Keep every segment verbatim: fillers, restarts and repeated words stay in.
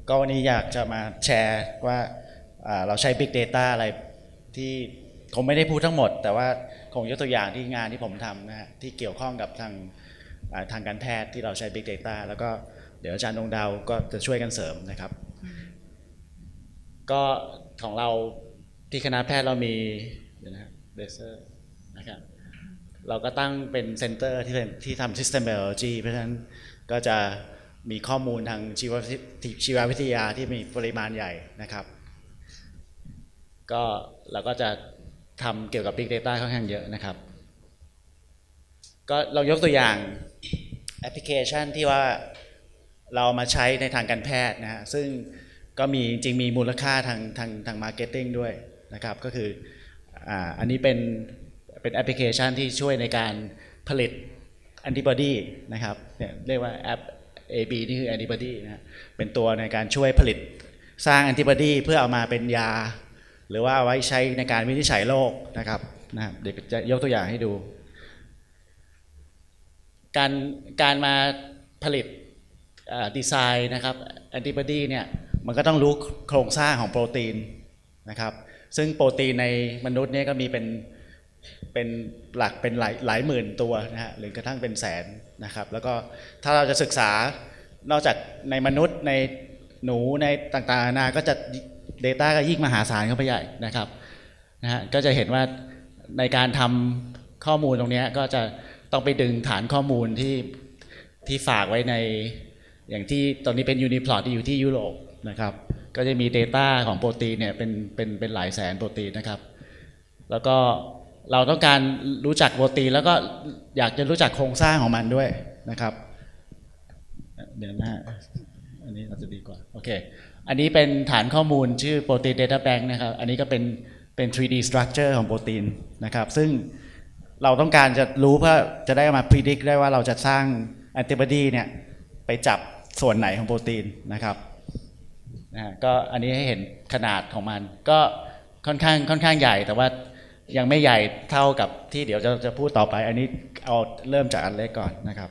ก็วันนี้อยากจะมาแชร์ว่าเราใช้ Big Data อะไรที่คงไม่ได้พูดทั้งหมดแต่ว่าคงยกตัวอย่างที่งานที่ผมทำนะฮะที่เกี่ยวข้องกับทางทางการแพทย์ที่เราใช้ Big Data แล้วก็เดี๋ยวอาจารย์ดวงดาวก็จะช่วยกันเสริมนะครับก็ของเราที่คณะแพทย์เรามีนะเลเซอร์นะครับเราก็ตั้งเป็นเซ็นเตอร์ที่เป็นที่ทำ System Biology เพราะฉะนั้นก็จะมีข้อมูลทางชีวชีววิทยาที่มีปริมาณใหญ่นะครับก็เราก็จะทำเกี่ยวกับ Big Data ค่อนข้างเยอะนะครับก็เรายกตัวอย่างแอปพลิเคชันที่ว่าเรามาใช้ในทางการแพทย์นะฮะซึ่งก็มีจริงมีมูลค่าทางทางทางมาร์เก็ตติ้งด้วยนะครับก็คืออ่าอันนี้เป็นเป็นแอปพลิเคชันที่ช่วยในการผลิตแอนติบอดีนะครับเนี่ยเรียกว่าแอป เอ บี นี่คือแอนติบอดีนะฮะเป็นตัวในการช่วยผลิตสร้างแอนติบอดีเพื่อเอามาเป็นยาหรือว่าเอาไว้ใช้ในการวินิจฉัยโรคนะครับนะเดี๋ยวจะยกตัวอย่างให้ดูการการมาผลิตดีไซน์นะครับแอนติบอดีเนี่ยมันก็ต้องรู้โครงสร้างของโปรตีนนะครับซึ่งโปรตีนในมนุษย์เนี่ยก็มีเป็นเป็นหลักเป็นหลายหลายหมื่นตัวนะฮะหรือกระทั่งเป็นแสนนะครับแล้วก็ถ้าเราจะศึกษานอกจากในมนุษย์ในหนูในต่างๆนานาก็จะ Data ก็ยิ่งมหาศาลเข้าไปใหญ่นะครับนะฮะก็จะเห็นว่าในการทำข้อมูลตรงนี้ก็จะต้องไปดึงฐานข้อมูลที่ที่ฝากไว้ในอย่างที่ตอนนี้เป็น Uniplot ที่อยู่ที่ยุโรปนะครับก็จะมี Data ของโปรตีนเนี่ยเป็นเป็นเป็นหลายแสนโปรตีนนะครับแล้วก็เราต้องการรู้จักโปรตีนแล้วก็อยากจะรู้จักโครงสร้างของมันด้วยนะครับเดี๋ยวนะฮะอันนี้เราจะดีกว่าโอเคอันนี้เป็นฐานข้อมูลชื่อ Protein Data Bank นะครับอันนี้ก็เป็นเป็น ทรี ดี structure ของโปรตีนนะครับซึ่งเราต้องการจะรู้เพื่อจะได้มา predict ได้ว่าเราจะสร้าง antibody เนี่ยไปจับส่วนไหนของโปรตีนนะครับนะฮะก็อันนี้ให้เห็นขนาดของมันก็ค่อนข้างค่อนข้างใหญ่แต่ว่ายังไม่ใหญ่เท่ากับที่เดี๋ยวจะจะพูดต่อไปอันนี้เอาเริ่มจากอันเล็กก่อนนะครับ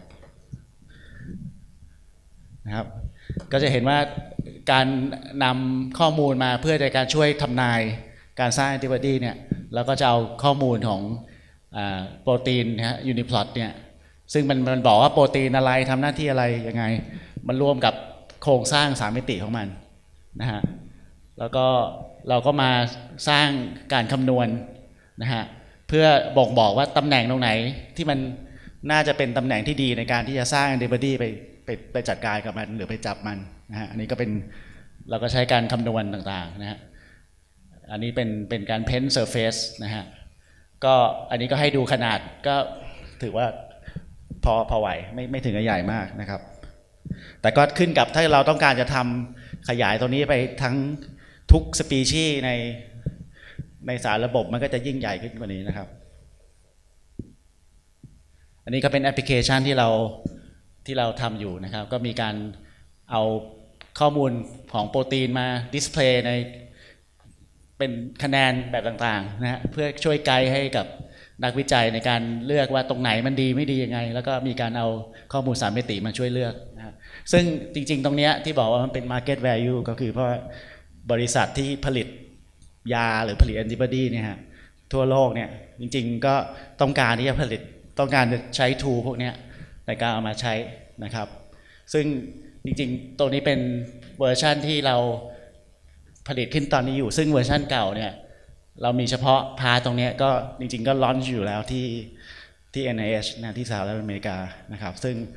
นะครับก็จะเห็นว่าการนำข้อมูลมาเพื่อในการช่วยทำนายการสร้างแอนติบอดีเนี่ยเราก็จะเอาข้อมูลของโปรตีนนะฮะยูนิพลอตเนี่ยซึ่งมันมันบอกว่าโปรตีนอะไรทำหน้าที่อะไรยังไงมันรวมกับโครงสร้างสามมิติของมันนะฮะแล้วก็เราก็มาสร้างการคำนวณนะฮะเพื่อบอกบอกว่าตำแหน่งตรงไหนที่มันน่าจะเป็นตำแหน่งที่ดีในการที่จะสร้างแอนติบอดีไปไปไปจัดการกับมันหรือไปจับมันนะฮะอันนี้ก็เป็นเราก็ใช้การคำนวณต่างๆนะฮะอันนี้เป็นเป็นการเพ้นเซอร์เฟซนะฮะก็อันนี้ก็ให้ดูขนาดก็ถือว่าพอพอไหวไม่ไม่ถึงกับใหญ่มากนะครับแต่ก็ขึ้นกับถ้าเราต้องการจะทำขยายตรงนี้ไปทั้งทุกสปีชีส์ในในสารระบบมันก็จะยิ่งใหญ่ขึ้นกว่านี้นะครับอันนี้ก็เป็นแอปพลิเคชันที่เราที่เราทำอยู่นะครับก็มีการเอาข้อมูลของโปรตีนมาดิสเพลย์ในเป็นคะแนนแบบต่างๆนะฮะเพื่อช่วยไกด์ให้กับนักวิจัยในการเลือกว่าตรงไหนมันดีไม่ดียังไงแล้วก็มีการเอาข้อมูลสามมิติมาช่วยเลือกนะซึ่งจริงๆตรงนี้ที่บอกว่ามันเป็น market value ก็คือเพราะบริษัทที่ผลิตยาหรือผลิตแอนติบอดีเนี่ยฮะทั่วโลกเนี่ยจริงๆก็ต้องการที่จะผลิตต้องการจะใช้ tool พวกนี้ในการเอามาใช้นะครับซึ่งจริงๆตัวนี้เป็นเวอร์ชันที่เราผลิตขึ้นตอนนี้อยู่ซึ่งเวอร์ชันเก่าเนี่ยเรามีเฉพาะพาร์ตตรงนี้ก็จริงๆก็ลอนช์อยู่แล้วที่ที่ เอ็น ไอ เอช นะที่สหรัฐอเมริกานะครับซึ่ง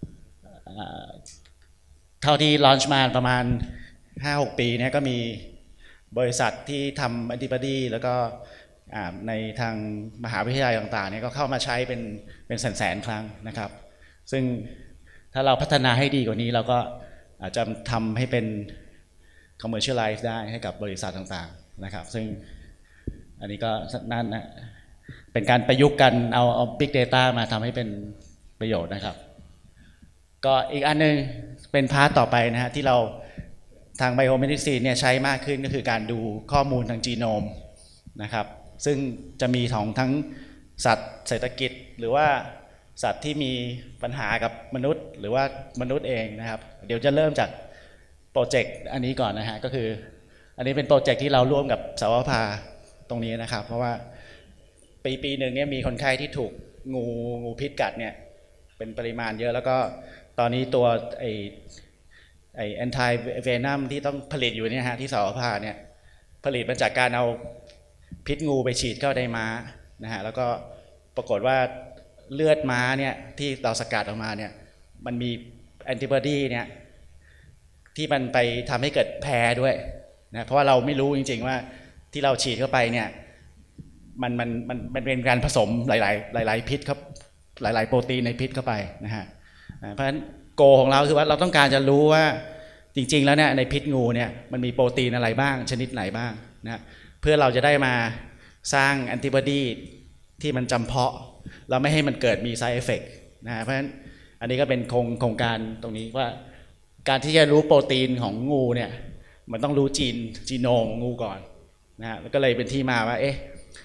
เท่าที่ลอนช์มาประมาณ ห้าหก ปีเนี่ยก็มีบริษัทที่ทำแอนติบอดีแล้วก็ในทางมหาวิทยาลัยต่างๆเนี่ยก็เข้ามาใช้เป็นเป็นแสนๆครั้งนะครับซึ่งถ้าเราพัฒนาให้ดีกว่านี้เราก็อาจจะทำให้เป็น commercialize ได้ให้กับบริษัทต่างๆนะครับซึ่งอันนี้ก็นั่นนะเป็นการประยุกต์กันเอาเอา big data มาทำให้เป็นประโยชน์นะครับก็อีกอันนึงเป็นพาร์ทต่อไปนะฮะที่เราทาง biomedicine เนี่ยใช้มากขึ้นก็คือการดูข้อมูลทางจีโนมนะครับซึ่งจะมีของทั้งสัตว์เศรษฐกิจหรือว่าสัตว์ที่มีปัญหากับมนุษย์หรือว่ามนุษย์เองนะครับเดี๋ยวจะเริ่มจากโปรเจกต์อันนี้ก่อนนะฮะก็คืออันนี้เป็นโปรเจกต์ที่เราร่วมกับสวภาตรงนี้นะครับเพราะว่าปีปีหนึ่งเนี่ยมีคนไข้ที่ถูกงูงูพิษกัดเนี่ยเป็นปริมาณเยอะแล้วก็ตอนนี้ตัวไอไอแอนตี้เวนัมที่ต้องผลิตอยู่เนี่ยฮะที่สวภาเนี่ยผลิตมาจากการเอาพิษงูไปฉีดเข้าในม้านะฮะแล้วก็ปรากฏว่าเลือดม้าเนี่ยที่เราสกัดออกมาเนี่ยมันมีแอนติบอดีเนี่ยที่มันไปทำให้เกิดแพ้ด้วยนะเพราะว่าเราไม่รู้จริงๆว่าที่เราฉีดเข้าไปเนี่ยมันมันมันมันเป็นการผสมหลายๆหลายๆพิษครับหลายๆโปรตีนในพิษเข้าไปนะฮะเพราะฉะนั้นโกของเราคือว่าเราต้องการจะรู้ว่าจริงๆแล้วเนี่ยในพิษงูเนี่ยมันมีโปรตีนอะไรบ้างชนิดไหนบ้างนะเพื่อเราจะได้มาสร้างแอนติบอดีที่มันจำเพาะเราไม่ให้มันเกิดมี side effect นะเพราะฉะนั้นอันนี้ก็เป็นโครงโครงการตรงนี้ว่าการที่จะรู้โปรตีนของงูเนี่ยมันต้องรู้จีนจีโนมงูก่อนนะฮะแล้วก็เลยเป็นที่มาว่าเอ๊ะ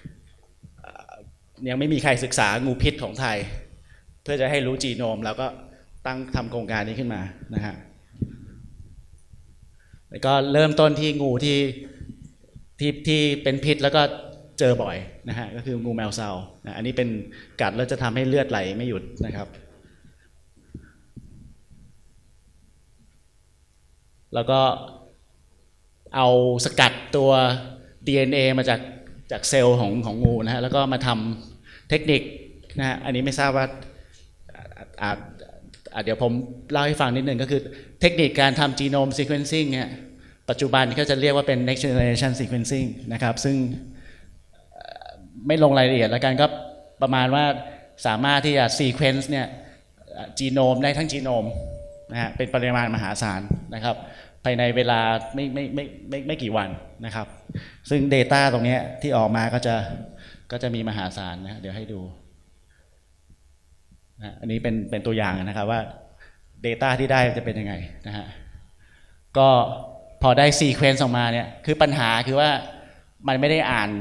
ยังไม่มีใครศึกษางูพิษของไทยเพื่อจะให้รู้จีโนมแล้วก็ตั้งทำโครงการนี้ขึ้นมานะฮะแล้วก็เริ่มต้นที่งูที่ที่ที่เป็นพิษแล้วก็เจอบ่อยนะฮะก็คืองูแมวเซานะอันนี้เป็นกัดแล้วจะทำให้เลือดไหลไม่หยุดนะครับแล้วก็เอาสกัดตัว ดี เอ็น เอ มาจากจากเซลล์ของของงูนะฮะแล้วก็มาทำเทคนิคนะฮะอันนี้ไม่ทราบว่าอาจเดี๋ยวผมเล่าให้ฟังนิดนึงก็คือเทคนิคการทำ genome sequencing เนี่ยปัจจุบันก็จะเรียกว่าเป็น next generation sequencing นะครับซึ่งไม่ลงรายละเอียดแล้วกันก็ประมาณว่าสามารถที่จะ sequence เนี่ยจีโนมได้ทั้งจีโนมนะฮะเป็นปริมาณมหาศาลนะครับภายในเวลาไม่ไม่ไม่ไม่ไม่กี่วันนะครับซึ่ง Data ตรงนี้ที่ออกมาก็จะก็จะมีมหาศาลนะเดี๋ยวให้ดูนะอันนี้เป็นเป็นตัวอย่างนะครับว่า Data ที่ได้จะเป็นยังไงนะฮะก็พอได้ Sequence ออกมาเนี่ยคือปัญหาคือว่ามันไม่ได้อ่าน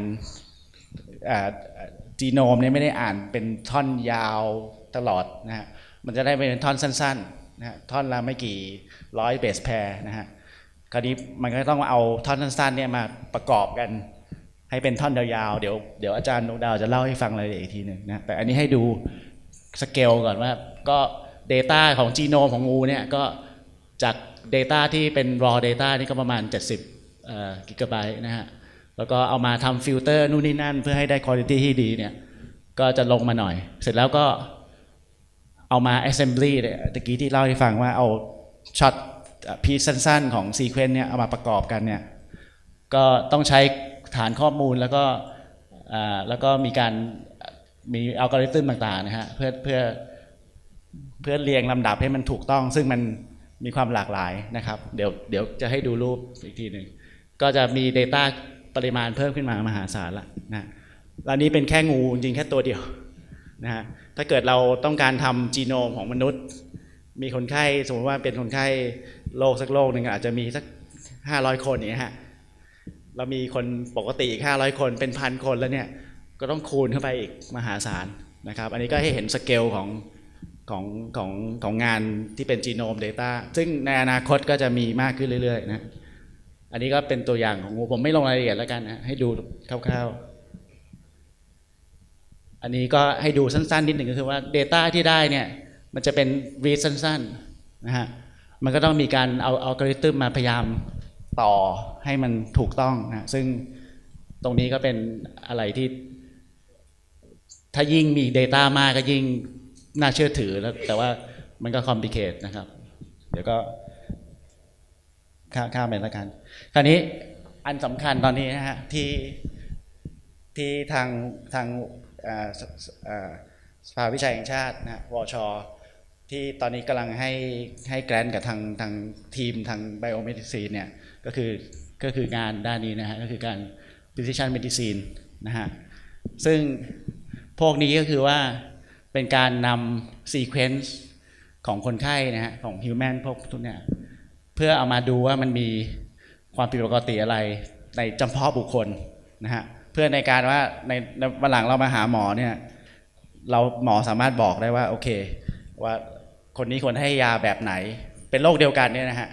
จีโนมเนี่ยไม่ได้อ่านเป็นท่อนยาวตลอดนะฮะมันจะได้เป็นท่อนสั้นๆนะฮะท่อนละไม่กี่ร้อยเบสแพร์นะฮะคราวนี้มันก็ต้องเอาท่อนสั้นๆเนี่ยมาประกอบกันให้เป็นท่อนยาวๆเดี๋ยวเดี๋ยวอาจารย์นกดาวจะเล่าให้ฟังรายละเอียดอีกทีหนึ่งนะแต่อันนี้ให้ดูสเกลก่อนว่าก็ Data ของจีโนมของงูเนี่ยก็จาก Data ที่เป็น raw data นี่ก็ประมาณเจ็ดสิบกิกะไบต์นะฮะแล้วก็เอามาทำฟิลเตอร์นู่นนี่นั่นเพื่อให้ได้ quality ที่ดีเนี่ยก็จะลงมาหน่อยเสร็จแล้วก็เอามา assembly เนี่ยตะกี้ที่เล่าให้ฟังว่าเอาช็อตพีซสั้นๆของ sequence เนี่ยเอามาประกอบกันเนี่ยก็ต้องใช้ฐานข้อมูลแล้วก็แล้วก็มีการมีอัลกอริทึมต่างๆนะฮะเพื่อเพื่อเพื่อเรียงลำดับให้มันถูกต้องซึ่งมันมีความหลากหลายนะครับเดี๋ยวเดี๋ยวจะให้ดูรูปอีกทีหนึ่งก็จะมี Data ปริมาณเพิ่มขึ้นมามหาศาลละนะแล้วนี้เป็นแค่งูจริงแค่ตัวเดียวนะฮะถ้าเกิดเราต้องการทำจีโนมของมนุษย์มีคนไข้สมมติว่าเป็นคนไข้โรคสักโรคหนึ่งอาจจะมีสักห้าร้อยคนอย่างนี้ฮะเรามีคนปกติอีกห้าร้อยคนเป็นพันคนแล้วเนี่ยก็ต้องคูณเข้าไปอีกมหาศาลนะครับอันนี้ก็ให้เห็นสเกลของของของของงานที่เป็นจีโนม Data ซึ่งในอนาคตก็จะมีมากขึ้นเรื่อยๆนะอันนี้ก็เป็นตัวอย่างของงูผมไม่ลงรายละเอียดแล้วกันนะให้ดูคร่าวๆอันนี้ก็ให้ดูสั้นๆนิดหนึ่งก็คือว่า Data ที่ได้เนี่ยมันจะเป็นรีดสั้นๆนะฮะมันก็ต้องมีการเอาอัลกอริทึมมาพยายามต่อให้มันถูกต้องนะซึ่งตรงนี้ก็เป็นอะไรที่ถ้ายิ่งมี Data มากก็ยิ่งน่าเชื่อถือแล้วแต่ว่ามันก็คอมพลิเคทนะครับเดี๋ยวก็ข้ามข้ามไปแล้วกันคราวนี้อันสำคัญตอนนี้นะฮะที่ที่ทางทางสภาวิจัยแห่งชาตินะวช.ที่ตอนนี้กำลังให้ให้แกรนต์กับทางทางทีมทางไบโอเมดิซีนเนี่ยก็คือก็คืองานด้านนี้นะฮะก็คือการ precision medicine นะฮะซึ่งพวกนี้ก็คือว่าเป็นการนำซีเควนซ์ของคนไข้นะฮะของฮิวแมนพวกทุกเนี่ยเพื่อเอามาดูว่ามันมีความผิดปกติอะไรในจำเพาะบุคคลนะฮะเพื่อในการว่าในวันหลังเรามาหาหมอเนี่ยเราหมอสามารถบอกได้ว่าโอเคว่าคนนี้ควรให้ยาแบบไหนเป็นโรคเดียวกันเนี่ยนะฮะ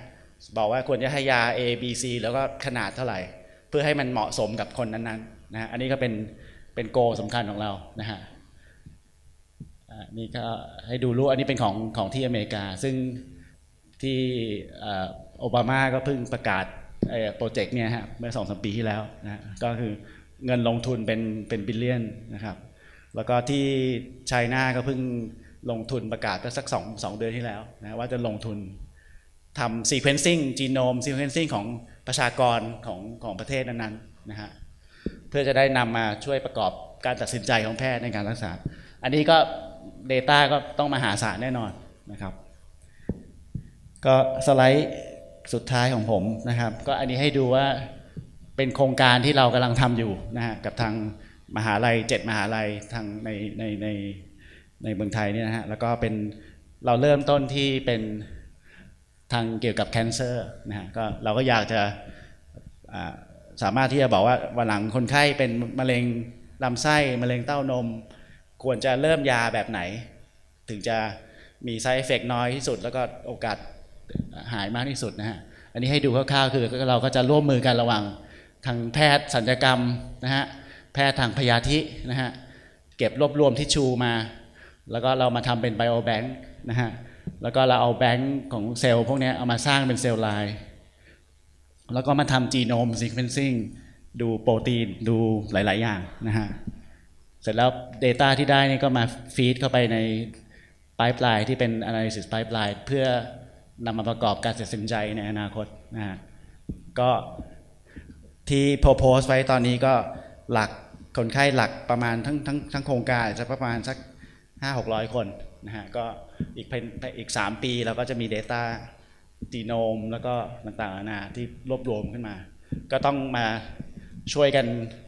บอกว่าควรจะให้ยา A B C แล้วก็ขนาดเท่าไหร่เพื่อให้มันเหมาะสมกับคนนั้นๆนะอันนี้ก็เป็นเป็นโกสำคัญของเรานะฮะนี่ก็ให้ดูรู้อันนี้เป็นของของที่อเมริกาซึ่งที่โอบามาก็เพิ่งประกาศโปรเจกต์เนี่ยฮะเมื่อสองสามปีที่แล้วนะก็คือเงินลงทุนเป็นเป็นบิลเลียนนะครับแล้วก็ที่ไชน่าก็เพิ่งลงทุนประกาศไปสักสองสองเดือนที่แล้วนะว่าจะลงทุนทำ sequencing genome sequencing ของประชากรของของประเทศนั้นๆนะฮะเพื่อจะได้นำมาช่วยประกอบการตัดสินใจของแพทย์ในการรักษาอันนี้ก็ Data ก็ต้องมหาศาลแน่นอนนะครับก็สไลด์สุดท้ายของผมนะครับก็อันนี้ให้ดูว่าเป็นโครงการที่เรากำลังทำอยู่นะฮะกับทางมหาลัยเจ็ดมหาลัยทางในในในในเมืองไทยเนี่ยนะฮะแล้วก็เป็นเราเริ่มต้นที่เป็นทางเกี่ยวกับ cancer นะฮะก็เราก็อยากจะสามารถที่จะบอกว่าวันหลังคนไข้เป็นมะเร็งลำไส้มะเร็งเต้านมควรจะเริ่มยาแบบไหนถึงจะมี side effect น้อยที่สุดแล้วก็โอกาสหายมากที่สุดนะฮะอันนี้ให้ดูคร่าวๆคือเราก็จะร่วมมือกันระหว่างทางแพทย์ศัลยกรรมนะฮะแพทย์ทางพยาธินะฮะเก็บรวบรวมทิชชูมาแล้วก็เรามาทำเป็นไบโอแบงค์นะฮะแล้วก็เราเอาแบงค์ของเซลล์พวกนี้เอามาสร้างเป็นเซลล์ไลน์แล้วก็มาทำจีโนมซีเควนซิ่งดูโปรตีนดูหลายๆอย่างนะฮะเสร็จแล้ว Data ที่ได้นี่ก็มาฟีดเข้าไปใน Pipeline ที่เป็น Analysis Pipeline เพื่อนำมาประกอบการตัดสินใจในอนาคตนะฮะก็ที่ propose ไว้ตอนนี้ก็หลักคนไข้หลักประมาณทั้งทั้งทั้งโครงการจะประมาณสัก ห้าหกร้อย คนนะฮะก็อีกเป็นอีกสามปีเราก็จะมี Data จีโนมแล้วก็ต่างๆนานาที่รวบรวมขึ้นมาก็ต้องมาช่วยกัน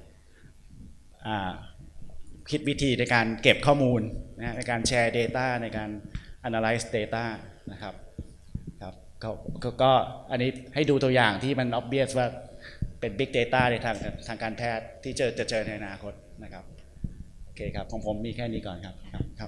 คิดวิธีในการเก็บข้อมูลนะในการแชร์ Data ในการ Analyze Data นะครับครับก็ก็อันนี้ให้ดูตัวอย่างที่มัน obvious ว่าเป็น Big Data ในทางทางการแพทย์ที่เจอจะเจอในอนาคตนะครับโอเคครับของผมมีแค่นี้ก่อนครับครับครับ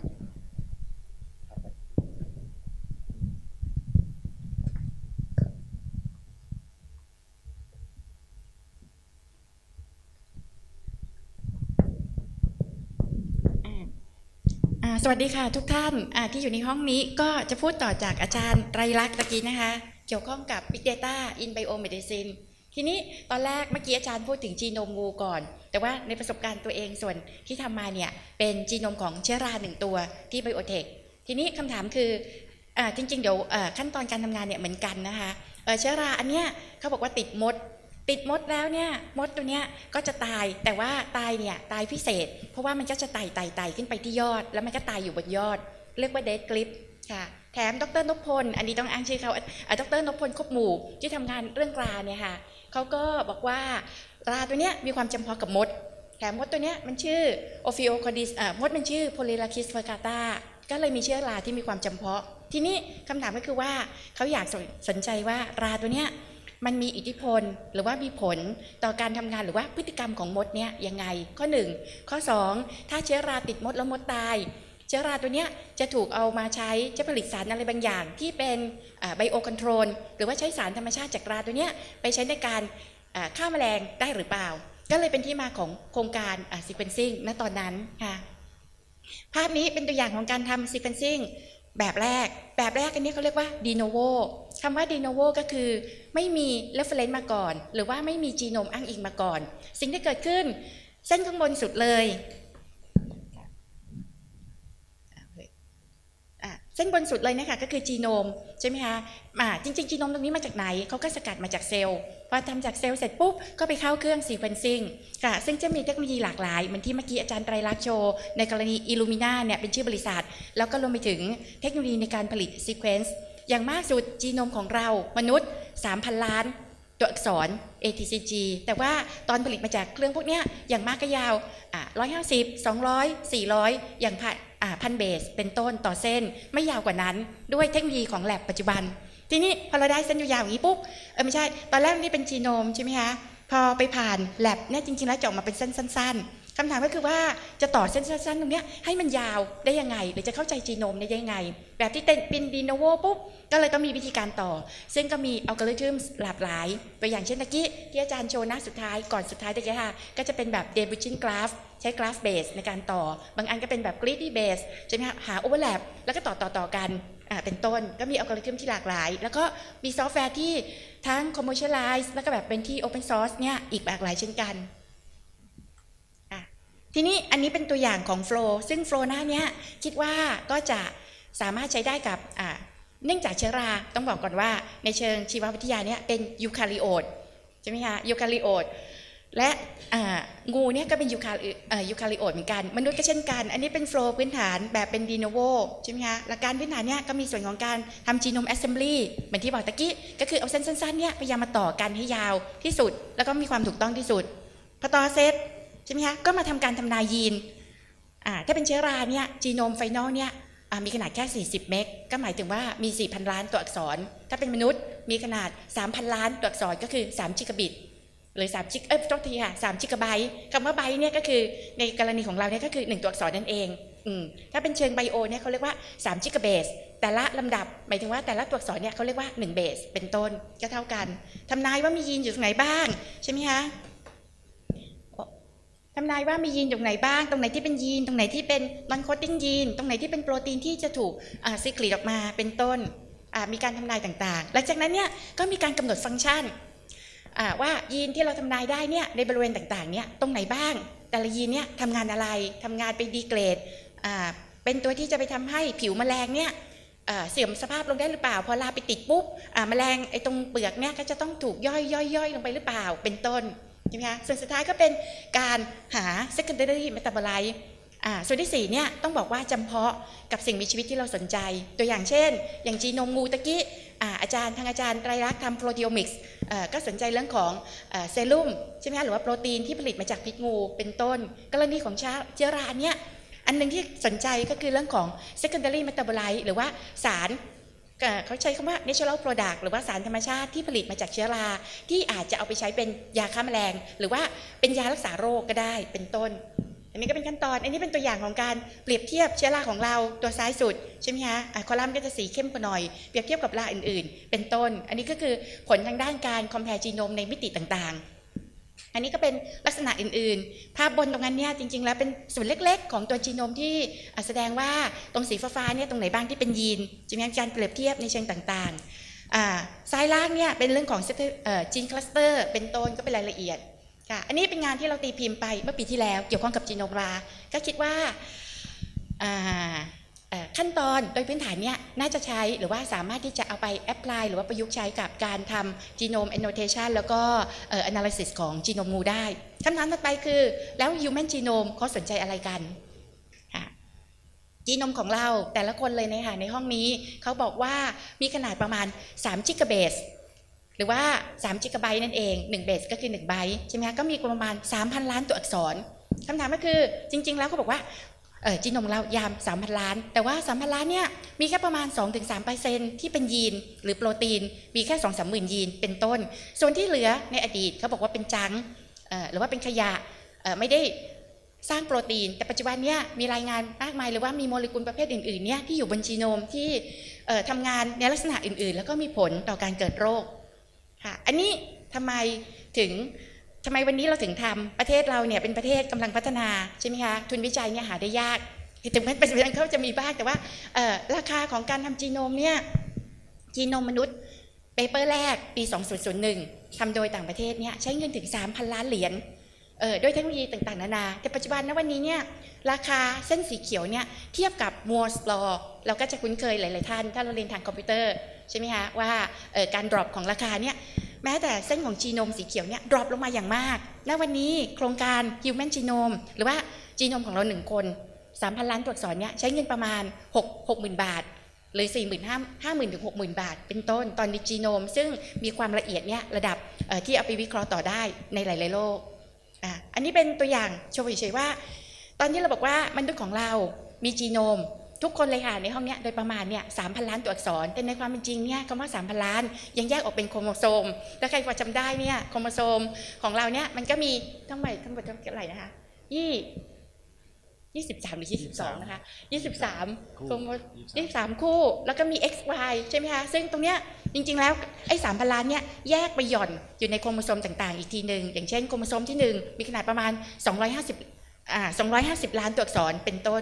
สวัสดีค่ะทุกท่านที่อยู่ในห้องนี้ก็จะพูดต่อจากอาจารย์ไตรลักษณ์ตะกี้นะคะเกี่ยวข้องกับ Big Data in Biomedicine ทีนี้ตอนแรกเมื่อกี้อาจารย์พูดถึงจีโนมงูก่อนแต่ว่าในประสบการณ์ตัวเองส่วนที่ทำมาเนี่ยเป็นจีโนมของเชื้อราหนึ่งตัวที่ Biotech ทีนี้คำถามคือจริงๆเดี๋ยวขั้นตอนการทำงานเนี่ยเหมือนกันนะคะเชื้อราอันเนี้ยเขาบอกว่าติดมดติดมดแล้วเนี่ยมดตัวเนี้ยก็จะตายแต่ว่าตายเนี่ยตายพิเศษเพราะว่ามันก็จะไต่ไต่ไต่ขึ้นไปที่ยอดแล้วมันก็ตายอยู่บนยอดเรียกว่าเดดกลิปค่ะแถมดร.นพพลอันนี้ต้องอ้างชื่อเขาดร.นพพลคบหมู่ที่ทำงานเรื่องราเนี่ยค่ะเขาก็บอกว่าราตัวเนี้ยมีความจำเพาะกับมดแถมมดตัวเนี้ยมันชื่อโอฟิโอคอดิสมดมันชื่อโพลิลาคิสเฟอร์กาตาก็เลยมีเชื้อราที่มีความจำเพาะทีนี้คำถามก็คือว่าเขาอยากสนใจว่าราตัวเนี้ยมันมีอิทธิพลหรือว่ามีผลต่อการทำงานหรือว่าพฤติกรรมของมดเนี่ยยังไงข้อหนึ่งข้อสองถ้าเชื้อราติดมดแล้วมดตายเชื้อราตัวเนี้ยจะถูกเอามาใช้จะผลิตสารอะไรบางอย่างที่เป็นไบโอคอนโทรลหรือว่าใช้สารธรรมชาติจากราตัวเนี้ยไปใช้ในการฆ่าแมลงได้หรือเปล่าก็เลยเป็นที่มาของโครงการ sequencing ณตอนนั้นค่ะภาพนี้เป็นตัวอย่างของการทำ sequencingแบบแรกแบบแรกอันนี้เขาเรียกว่า de novo คำว่า de novo ก็คือไม่มี reference มาก่อนหรือว่าไม่มีจีโนมอ้างอิงมาก่อนสิ่งที่เกิดขึ้นเส้นข้างบนสุดเลยเส้นบนสุดเลยนะคะก็คือจีโนมใช่ไหมคะจริงๆจีโนมตรงนี้มาจากไหนเขาก็สกัดมาจากเซลล์พอทำจากเซลล์เสร็จปุ๊บก็ไปเข้าเครื่อง sequencing ค่ะซึ่งจะมีเทคโนโลยีหลากหลายเหมือนที่เมื่อกี้อาจารย์ไตรลักษณ์โชว์ในกรณี Illumina เนี่ยเป็นชื่อบริษัทแล้วก็รวมไปถึงเทคโนโลยีในการผลิต sequence อย่างมากสุดจีโนมของเรามนุษย์ สามพัน ล้านตัวอักษร เอ ที ซี จี แต่ว่าตอนผลิตมาจากเครื่องพวกนี้อย่างมากก็ยาวอ่ะหนึ่งร้อยห้าสิบ สองร้อย สี่ร้อยอย่างพันเบสเป็นต้นต่อเส้นไม่ยาวกว่านั้นด้วยเทคโนโลยีของแลบปัจจุบันทีนี้พอเราได้เส้นยาวๆอย่างนี้ปุ๊บเออไม่ใช่ตอนแรกนี่เป็นจีโนมใช่ไหมคะพอไปผ่านแลบเนี่ยจริงๆแล้วจะออกมาเป็นเส้นสั้นๆคำถามก็คือว่าจะต่อเส้นสั้นๆตรงนี้ให้มันยาวได้ยังไงหรือจะเข้าใจจีโนมได้ยังไงแบบที่เป็นดีโนโวปุ๊บก็เลยต้องมีวิธีการต่อซึ่งก็มีอัลกอริทึมหลากหลายตัวอย่างเช่นตะกี้ที่อาจารย์โชว์หน้าสุดท้ายก่อนสุดท้ายตะกี้ค่ะก็จะเป็นแบบ Debuchin graph ใช้กราฟเบสในการต่อบางอันก็เป็นแบบ greedy base ใช่ไหมคะหา overlap แล้วก็ต่อต่อต่อกันอ่าเป็นต้นก็มีอัลกอริทึมที่หลากหลายแล้วก็มีซอฟต์แวร์ที่ทั้ง commercialize แล้วก็แบบเป็นที่ open source เนี่ยอีกหลากหลายเช่นกันทีนี้อันนี้เป็นตัวอย่างของโฟล์ซึ่งโฟล์หน้านี้คิดว่าก็จะสามารถใช้ได้กับเนื่องจากเชื้อราต้องบอกก่อนว่าในเชิงชีววิทยาเนี่ยเป็นยูคาริโอตใช่ไหมคะยูคาริโอตและงูเนี่ยก็เป็นยูคายูคาริโอตเหมือนกันมนุษย์ก็เช่นกันอันนี้เป็นโฟล์พื้นฐานแบบเป็นดีโนโวใช่ไหมคะหลักการพื้นฐานเนี่ยก็มีส่วนของการทำจีโนมแอสเซมบลีเหมือนที่บอกตะกี้ก็คือเอาเส้นสั้นๆเนี่ยพยายามมาต่อกันให้ยาวที่สุดแล้วก็มีความถูกต้องที่สุดพอต่อเสร็จใช่ไหมคะก็มาทำการทำนายยีนอ่าถ้าเป็นเชื้อราเนี่ยจีโนมไฟนอลเนี่ยมีขนาดแค่สี่สิบเมกก็หมายถึงว่ามี สี่พัน ล้านตัวอักษรถ้าเป็นมนุษย์มีขนาด สามพัน ล้านตัวอักษรก็คือสามจิกะบิตหรือสามจิกเอ้ยโทษทีค่ะสามจิกะไบต์คำว่าไบต์เนี่ยก็คือในกรณีของเราเนี่ยก็คือหนึ่งตัวอักษรนั่นเองอืมถ้าเป็นเชิงไบโอเนี่ยเขาเรียกว่าสามจิกะเบสแต่ละลำดับหมายถึงว่าแต่ละตัวอักษรเนี่ยเขาเรียกว่าหนึ่งเบสเป็นต้นก็เท่ากันทำนายว่ามียีนอยู่ตรงไหนบ้างใช่ไหมคะทำนายว่ามียีนตรงไหนบ้างตรงไหนที่เป็นยีนตรงไหนที่เป็นนอนโคดดิ้งยีนตรงไหนที่เป็นโปรตีนที่จะถูกซีคลีตออกมาเป็นต้นมีการทำนายต่างๆหลังจากนั้นเนี่ยก็มีการกำหนดฟังก์ชันว่ายีนที่เราทำนายได้เนี่ยในบริเวณต่างๆเนี่ยตรงไหนบ้างแต่ละยีนเนี่ยทำงานอะไรทำงานไปดีเกรดเป็นตัวที่จะไปทำให้ผิวแมลงเนี่ยเสื่อมสภาพลงได้หรือเปล่าพอลาไปติดปุ๊บแมลงไอ้ตรงเปลือกเนี่ยก็จะต้องถูกย่อยย่อยย่อยลงไปหรือเปล่าเป็นต้นใช่ไหมคะส่วนสุดท้ายก็เป็นการหา secondary metabolite อ่าส่วนที่สี่เนี่ยต้องบอกว่าจำเพาะกับสิ่งมีชีวิตที่เราสนใจตัวอย่างเช่นอย่างจีโนมงูตะกี้อ่าอาจารย์ทางอาจารย์ไตรลักษณ์ทำ proteomics อ่าก็สนใจเรื่องของเซรุ่มใช่ไหมคะหรือว่าโปรตีนที่ผลิตมาจากพิษงูเป็นต้นกรณีของเชื้อราเนี่ยอันนึงที่สนใจก็คือเรื่องของ secondary metabolite หรือว่าสารเขาใช้คำว่า natural product หรือว่าสารธรรมชาติที่ผลิตมาจากเชื้อราที่อาจจะเอาไปใช้เป็นยาฆ่าแมลงหรือว่าเป็นยารักษาโรคก็ได้เป็นต้นอันนี้ก็เป็นขั้นตอนอันนี้เป็นตัวอย่างของการเปรียบเทียบเชื้อราของเราตัวซ้ายสุดใช่ไหมคะคอลัมน์ก็จะสีเข้มกว่าหน่อยเปรียบเทียบกับราอื่นๆเป็นต้นอันนี้ก็คือผลทางด้านการ compare จีโนมในมิติต่างๆอันนี้ก็เป็นลักษณะอื่นๆภาพบนตรงนั้นเนี่ยจริงๆแล้วเป็นส่วนเล็กๆของตัวจีโนมที่แสดงว่าตรงสีฟ้าๆเนี่ยตรงไหนบ้างที่เป็นยีนจะมีการเปรียบเทียบในเชิงต่างๆซ้ายล่างเนี่ยเป็นเรื่องของจีนคลัสเตอร์เป็นต้นก็เป็นรายละเอียดค่ะอันนี้เป็นงานที่เราตีพิมพ์ไปเมื่อปีที่แล้วเกี่ยวข้องกับจีโนมราก็คิดว่าขั้นตอนโดยพื้นฐานเนี่ยน่าจะใช้หรือว่าสามารถที่จะเอาไปแอพพลายหรือว่าประยุกต์ใช้กับการทำจีโนม annotation แล้วก็เอ่อ analysis ของจีโนมงูได้คำถามถัดไปคือแล้ว human genome เขาสนใจอะไรกันจีโนมของเราแต่ละคนเลยนะคะในห้องนี้เขาบอกว่ามีขนาดประมาณสามจิกะเบสหรือว่าสามจิกะไบต์นั่นเองหนึ่งเบสก็คือหนึ่งไบต์ใช่ไหมคะก็มีประมาณ สามพัน ล้านตัวอักษรคำถามก็คือจริงๆแล้วเขาบอกว่าเออจีโนมเรายาม สามพัน ล้านแต่ว่า สามพัน ล้านเนี่ยมีแค่ประมาณ สองถึงสามเปอร์เซ็นต์ ที่เป็นยีนหรือโปรตีนมีแค่ สองถึงสามหมื่น ยีนเป็นต้นส่วนที่เหลือในอดีตเขาบอกว่าเป็นจังหรือว่าเป็นขยะไม่ได้สร้างโปรตีนแต่ปัจจุบันเนี่ยมีรายงานมากมายหรือว่ามีโมเลกุลประเภทอื่นๆเนี่ยที่อยู่บนจีโนมที่ทำงานในลักษณะอื่นๆแล้วก็มีผลต่อการเกิดโรคค่ะอันนี้ทำไมถึงทำไมวันนี้เราถึงทำประเทศเราเนี่ยเป็นประเทศกำลังพัฒนาใช่ไหมคะทุนวิจัยเนี่ยหาได้ยากถึงแม้ปัจจุบันเขาจะมีบ้างแต่ว่าราคาของการทำจีโนมเนี่ยจีโนมมนุษย์เปเปอร์แรกปีสองพันหนึ่งทำโดยต่างประเทศเนี่ยใช้เงินถึง สามพัน ล้านเหรียญด้วยเทคโนโลยีต่างๆนานาแต่ปัจจุบันณวันนี้เนี่ยราคาเส้นสีเขียวเนี่ยเทียบกับมัวร์สลอเราก็จะคุ้นเคยหลายๆท่านถ้าเราเรียนทางคอมพิวเตอร์ใช่ไหมคะว่าการดรอปของราคาเนี่ยแม้แต่เส้นของจีโนมสีเขียวเนี่ยดรอปลงมาอย่างมากณวันนี้โครงการ Human Genome หรือว่าจีโนมของเราหนึ่งคน สามพัน ล้านตัวอักษรเนี่ยใช้เงินประมาณหกหมื่น บาทเลย สี่หมื่น ห้าหมื่น ถึง หกหมื่น บาทเป็นต้นตอนนี้จีโนมซึ่งมีความละเอียดเนี่ยระดับที่เอาไปวิเคราะห์ต่อได้ในหลายๆโลกอ่ะอันนี้เป็นตัวอย่างโชว์เฉยๆว่าตอนที่เราบอกว่ามนุษย์ของเรามีจีโนมทุกคนเลยค่ะในห้องนี้โดยประมาณเนี่ย สามพัน ล้านตัวอักษรแต่ในความเป็นจริงเนี่ยคำว่า สามพัน ล้านยังแยกออกเป็นโครโมโซมแล้วใครพอจำได้เนี่ยโครโมโซมของเราเนี่ยมันก็มีทั้งหมดทั้งหมดเท่าไหร่นะคะยี่ยี่สิบสามหรือยี่สิบสองนะคะยี่สิบสามโครโมยี่สิบสามคู่แล้วก็มี X Y ใช่ไหมคะซึ่งตรงเนี้ยจริงๆแล้วไอ้สามพันล้านเนี่ยแยกไปหย่อนอยู่ในโครโมโซมต่างๆอีกทีหนึ่งอย่างเช่นโครโมโซมที่หนึ่งมีขนาดประมาณสองร้อยห้าสิบอ่าสองร้อยห้าสิบล้านตัวอักษรเป็นต้น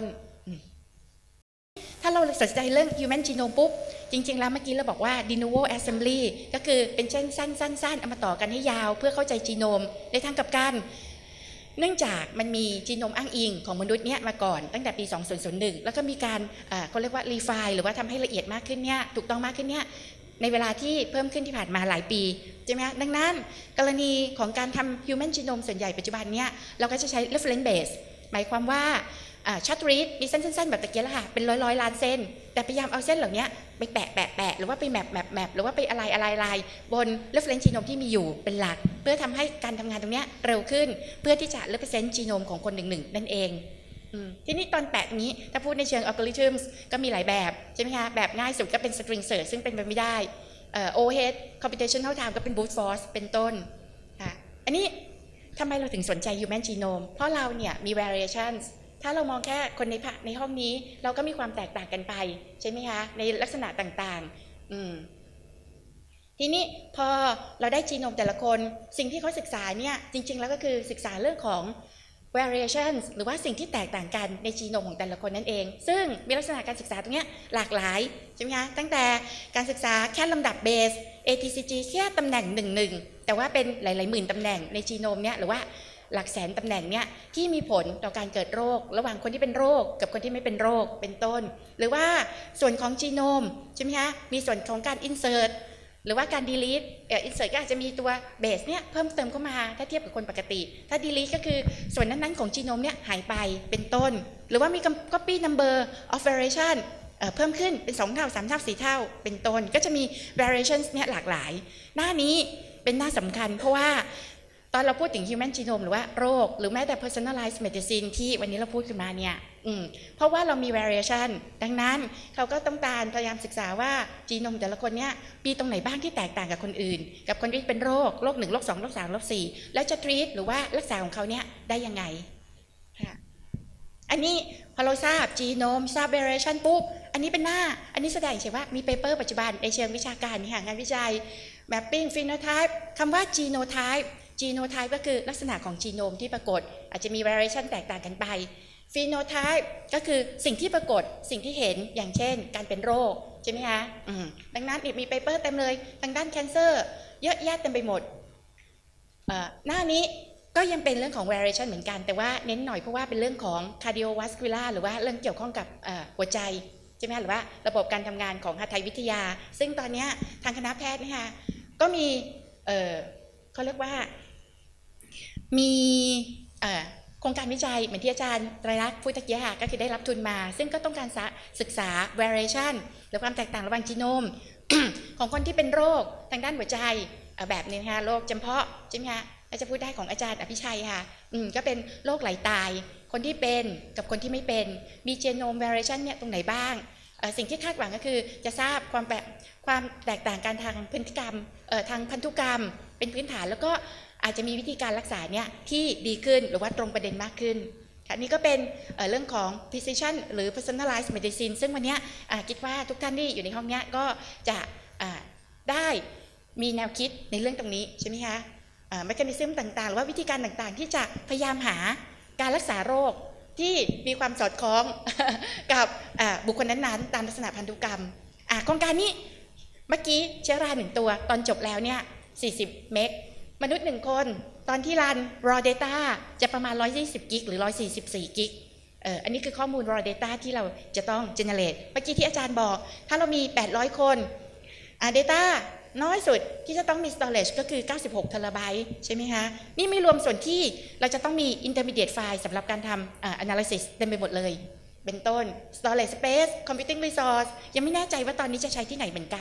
ถ้าเราสนใจเรื่อง human genome ปุ๊บจริงๆแล้วเมื่อกี้เราบอกว่า de novo assembly ก็คือเป็นเช่นสั้นๆๆเอามาต่อกันให้ยาวเพื่อเข้าใจจีโนมในทางกลับกันเนื่องจากมันมีจีโนมอ้างอิงของมนุษย์เนี่ยมาก่อนตั้งแต่ปีสองพันหนึ่งแล้วก็มีการเขาเรียกว่า refine หรือว่าทำให้ละเอียดมากขึ้นเนี่ยถูกต้องมากขึ้นเนี่ยในเวลาที่เพิ่มขึ้นที่ผ่านมาหลายปีใช่ไหมคะดังนั้นกรณีของการทำ human genome ส่วนใหญ่ปัจจุบันเนี่ยเราก็จะใช้ reference base หมายความว่าช็อตรีดมีเส้นสั้นๆแบบตะเกียบละค่ะเป็นร้อยร้อยล้านเส้นแต่พยายามเอาเส้นเหล่านี้ไปแปะแปะแปะหรือว่าไปแมปแมปแมปหรือว่าไปอะไรอะไรอะไรบน reference genome ที่มีอยู่เป็นหลักเพื่อทำให้การทำงานตรงนี้เร็วขึ้นเพื่อที่จะ represent genome ของคนหนึ่งหนึ่งนั่นเองทีนี้ตอนแปะนี้ถ้าพูดในเชิง algorithms ก็มีหลายแบบใช่ไหมคะแบบง่ายสุดก็เป็น string search ซึ่งเป็นไปไม่ได้เอ่อ overhead computational time ก็เป็น brute force เป็นต้นค่ะอันนี้ทำไมเราถึงสนใจ human genome เพราะเราเนี่ยมี variationsถ้าเรามองแค่คนในในห้องนี้เราก็มีความแตกต่างกันไปใช่ไหมคะในลักษณะต่างๆอืมทีนี้พอเราได้จีโนมแต่ละคนสิ่งที่เขาศึกษาเนี่ยจริงๆแล้วก็คือศึกษาเรื่องของ variations หรือว่าสิ่งที่แตกต่างกันในจีโนมของแต่ละคนนั่นเองซึ่งมีลักษณะการศึกษาตรงนี้หลากหลายใช่ไหมคะตั้งแต่การศึกษาแค่ลำดับเบส เอ ที ซี จี แค่ตำแหน่งหนึ่งหนึ่งแต่ว่าเป็นหลายๆหมื่นตำแหน่งในจีโนมเนี่ยหรือว่าหลักแสนตำแหน่งเนี่ยที่มีผลต่อการเกิดโรคระหว่างคนที่เป็นโรคกับคนที่ไม่เป็นโรคเป็นต้นหรือว่าส่วนของจีโนมใช่ไหมคะมีส่วนของการ insert หรือว่าการ delete เอ่อ insert ก็อาจจะมีตัว base เนี่ยเพิ่มเติมเข้ามาถ้าเทียบกับคนปกติถ้า delete ก็คือส่วนนั้นๆของจีโนมเนี่ยหายไปเป็นต้นหรือว่ามี copy number of variation เอ่อเพิ่มขึ้นเป็นสองเท่าสามเท่าสี่เท่าเป็นต้นก็จะมี variations เนี่ยหลากหลายหน้านี้เป็นหน้าสำคัญเพราะว่าตอนเราพูดถึง human genome หรือว่าโรคหรือแม้แต่ personalized medicine ที่วันนี้เราพูดขึ้นมาเนี่ยเพราะว่าเรามี variation ดังนั้นเขาก็ต้องการพยายามศึกษาว่าจีโนมแต่ละคนเนี่ยมีตรงไหนบ้างที่แตกต่างกับคนอื่นกับคนที่เป็นโรคโรคหนึ่งโรคสองโรคสามโรคสี่แล้วจะ treat หรือว่ารักษาของเขาเนี่ยได้ยังไงค่ะอันนี้พอเราทราบจีโนมทราบ variation ปุ๊บอันนี้เป็นหน้าอันนี้แสดงเฉยว่ามีเปเปอร์ปัจจุบันในเชิงวิชาการมีงานวิจัย mapping phenotype คำว่า genotype genotype ก็คือลักษณะของจีโนมที่ปรากฏอาจจะมี variation แตกต่างกันไป phenotype ก็คือสิ่งที่ปรากฏสิ่งที่เห็นอย่างเช่นการเป็นโรคใช่ไหมคะดังนั้นมีเปเปอร์เต็มเลยทางด้าน cancer เยอะแยะเต็มไปหมดหน้านี้ก็ยังเป็นเรื่องของ variation เหมือนกันแต่ว่าเน้นหน่อยเพราะว่าเป็นเรื่องของ cardiovascular หรือว่าเรื่องเกี่ยวข้องกับหัวใจใช่ไหมหรือว่าระบบการทำงานของหทัยวิทยาซึ่งตอนนี้ทางคณะแพทย์นะคะก็มีเขาเรียกว่ามีโครงการวิจัยเหมือนที่อาจารย์ไตรลักษณ์พูดตะกี้ค่ะก็คือได้รับทุนมาซึ่งก็ต้องการศึกษา variation หรือความแตกต่างระหว่างจีโนม ของคนที่เป็นโรคทางด้านหัวใจแบบนี้นะคะโรคจำเพาะใช่ไหมคะอาจจะพูดได้ของอาจารย์อภิชัยค่ะก็เป็นโรคไหลตายคนที่เป็นกับคนที่ไม่เป็นมีจีโนม variation เนี่ยตรงไหนบ้างสิ่งที่คาดหวังก็คือจะทราบความแตกความแตกต่างกันทางพฤติกรรมทางพันธุกรรมเป็นพื้นฐานแล้วก็อาจจะมีวิธีการรักษาเนี่ยที่ดีขึ้นหรือว่าตรงประเด็นมากขึ้นค่ะนี่ก็เป็นเรื่องของ precision หรือ personalized medicine ซึ่งวันนี้คิดว่าทุกท่านที่อยู่ในห้องนี้ก็จะได้มีแนวคิดในเรื่องตรงนี้ใช่ไหมคะเมคานิซึมต่างๆหรือว่าวิธีการต่างๆที่จะพยายามหาการรักษาโรคที่มีความสอดคล้อง กับบุคคลนั้นๆตามลักษณะพันธุกรรมโครงการนี้เมื่อกี้เชื้อราหนึ่งตัวตอนจบแล้วเนี่ยสี่สิบเมกมนุษย์หนึ่งคนตอนที่รัน raw data จะประมาณหนึ่งร้อยยี่สิบกิกหรือหนึ่งร้อยสี่สิบสี่กิกเอออันนี้คือข้อมูล raw data ที่เราจะต้อง generate เมื่อกี้ที่อาจารย์บอกถ้าเรามีแปดร้อยคนอ่า data น้อยสุดที่จะต้องมี storage ก็คือเก้าสิบหกเทราไบต์ใช่ไหมคะนี่ไม่รวมส่วนที่เราจะต้องมี intermediate file สำหรับการทำอ่า analysis เต็มไปหมดเลยเป็นต้น storage space computing resource ยังไม่แน่ใจว่าตอนนี้จะใช้ที่ไหนเหมือนกัน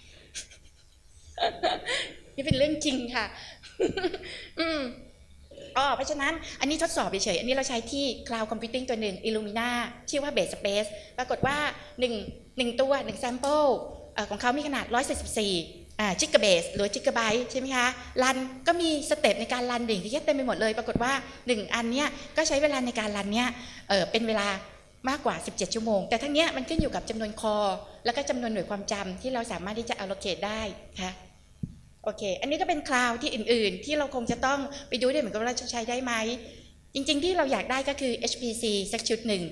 นี่เป็นเรื่องจริงค่ะ อืมอ๋อเพราะฉะนั้นอันนี้ทดสอบเฉยๆอันนี้เราใช้ที่ cloud computing ตัวหนึ่ง Illumina ชื่อว่า base space ปรากฏว่าหนึ่ง หนึ่งตัวหนึ่ง sample ของเขามีขนาดหนึ่งร้อยสี่สิบสี่จิกะเบสหรือจิกะไบต์ใช่ไหมคะรันก็มีสเต็ปในการรันดิ่งที่เต็มไปหมดเลยปรากฏว่าหนึ่งอันเนี้ยก็ใช้เวลาในการรันเนี้ยเออเป็นเวลามากกว่าสิบเจ็ดชั่วโมงแต่ทั้งนี้มันขึ้นอยู่กับจำนวนคอแล้วก็จำนวนหน่วยความจำที่เราสามารถที่จะ allocate ได้ค่ะโอเคอันนี้ก็เป็นคลาวด์ที่อื่นๆที่เราคงจะต้องไปดูด้วยเหมือนกันว่าเราจะใช้ได้ไหมจริงๆที่เราอยากได้ก็คือ เอช พี ซี สักชุดหนึ่ง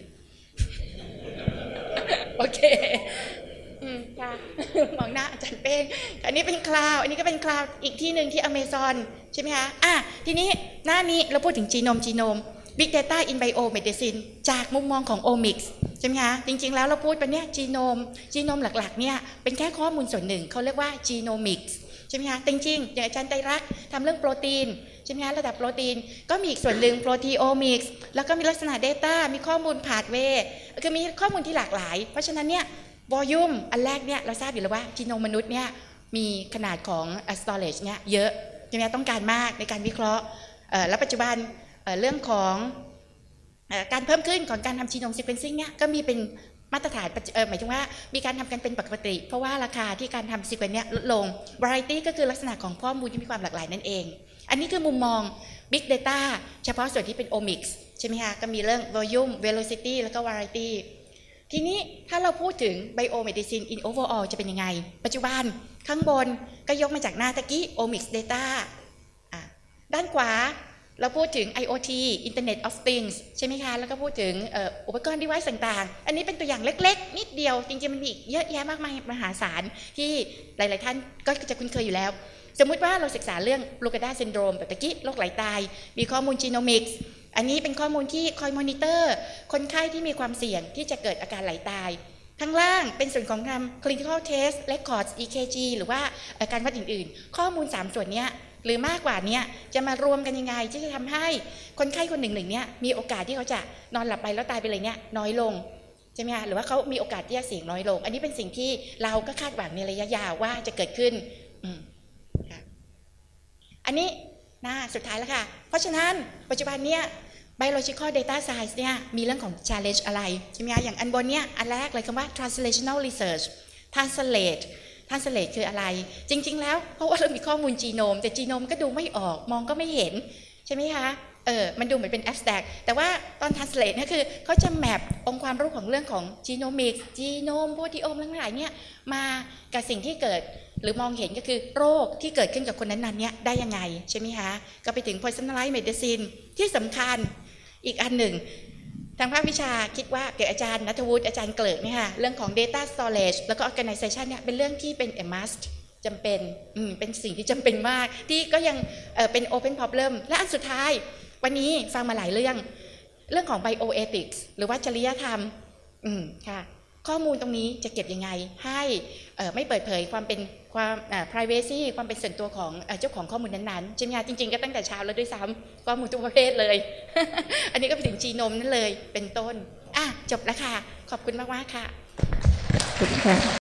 โอเคอืมค่ะมองหน้าอาจารย์เป้งอันนี้เป็นคลาวด์อันนี้ก็เป็นคลาวด์อีกที่หนึ่งที่ Amazon ใช่ไหมคะอ่ะทีนี้หน้านี้เราพูดถึงจีโนมจีโนมBig Data in Biomedicine จากมุมมองของ Omics ใช่ไหมคะจริงๆแล้วเราพูดไปเนี่ยจีโนมจีโนมหลักๆเนี่ยเป็นแค่ข้อมูลส่วนหนึ่งเขาเรียกว่า Genomics ใช่ไหมคะจริงๆอย่างอาจารย์ไตรรักษ์ทำเรื่องโปรตีนใช่ไหมคะระดับโปรตีนก็มีอีกส่วนหนึ่ง Proteomics แล้วก็มีลักษณะ Data มีข้อมูล Pathway คือมีข้อมูลที่หลากหลายเพราะฉะนั้นเนี่ย Volume อันแรกเนี่ยเราทราบอยู่แล้วว่าจีโนมมนุษย์เนี่ยมีขนาดของ storage เนี่ยเยอะใช่ไหมต้องการมากในการวิเคราะห์และปัจจุบันเรื่องของการเพิ่มขึ้นของการทำจีโนมซีเควนซิ่งเนี่ยก็มีเป็นมาตรฐานหมายถึงว่ามีการทำกันเป็นปกติเพราะว่าราคาที่การทำซีเควนซ์เนี่ยลดลง variety ก็คือลักษณะของข้อมูลที่มีความหลากหลายนั่นเองอันนี้คือมุมมอง Big Data เฉพาะส่วนที่เป็น Omics ใช่ไหมคะก็มีเรื่อง Volume Velocity แล้วก็ Variety ทีนี้ถ้าเราพูดถึง Biomedicine in overall จะเป็นยังไงปัจจุบันข้างบนก็ยกมาจากหน้าตะกี้ Omics Data ด้านขวาเราพูดถึง ไอ โอ ที Internet of Things ใช่ไหมคะแล้วก็พูดถึงอุปกรณ์ device ต่างๆอันนี้เป็นตัวอย่างเล็กๆนิดเดียวจริงๆมันมีเยอะแยะมากมายมหาศาลที่หลายๆท่านก็จะคุ้นเคยอยู่แล้วสมมุติว่าเราศึกษาเรื่อง Brugada syndrome แบบตะกี้โรคไหลตายมีข้อมูล Genomics อันนี้เป็นข้อมูลที่คอยมอนิเตอร์คนไข้ที่มีความเสี่ยงที่จะเกิดอาการไหลตายข้างล่างเป็นส่วนของทำ clinical test records อี เค จี หรือว่าการวัดอื่นๆข้อมูลสามส่วนนี้หรือมากกว่านี้จะมารวมกันยังไงที่จะทำให้คนไข้คนหนึ่งหนึ่งเนี่ยมีโอกาสที่เขาจะนอนหลับไปแล้วตายไปเลยเนี่ยน้อยลงใช่ไหมคะหรือว่าเขามีโอกาสที่จะเสี่ยงน้อยลงอันนี้เป็นสิ่งที่เราก็คาดหวังในระยะยาวว่าจะเกิดขึ้นอืมค่ะอันนี้หน้าสุดท้ายแล้วค่ะเพราะฉะนั้นปัจจุบันเนี่ย biological data science เนี่ยมีเรื่องของ challenge อะไรใช่ไหมคะอย่างอันบนเนี่ยอันแรกเลยคำว่า translational research translate translate คืออะไรจริงๆแล้วเพราะว่าเรามีข้อมูลจีโนมแต่จีโนมก็ดูไม่ออกมองก็ไม่เห็นใช่ไหมคะเออมันดูเหมือนเป็น abstract แต่ว่าตอน translate เนี่ยคือเขาจะแมปองค์ความรู้ของเรื่องของ genomics จีโนมโปรทีโอมทั้งหลายเนี่ยมากับสิ่งที่เกิดหรือมองเห็นก็คือโรคที่เกิดขึ้นกับคนนั้นๆเนี่ยได้ยังไงใช่ไหมคะก็ไปถึง personalized medicine ที่สำคัญอีกอันหนึ่งทางภาควิชาคิดว่าเกิดอาจารย์ณัฐวุฒิอาจารย์เกลิกเนี่ยค่ะเรื่องของ data storage แล้วก็ organization เนี่ยเป็นเรื่องที่เป็น a must จำเป็นเป็นสิ่งที่จำเป็นมากที่ก็ยังเเป็น open problem และอันสุดท้ายวันนี้ฟังมาหลายเรื่องเรื่องของ bioethics หรือว่าจริยธรรมอืมค่ะข้อมูลตรงนี้จะเก็บยังไงให้ไม่เปิดเผยความเป็นความ privacy ความเป็นส่วนตัวของเจ้าของข้อมูลนั้นๆใช่ไหมคะจริงๆก็ตั้งแต่เช้าแล้วด้วยซ้ำข้อมูลทุกประเภทเลย อันนี้ก็ไปถึงจีโนมนั่นเลยเป็นต้นอ่ะจบแล้วค่ะขอบคุณมากๆค่ะ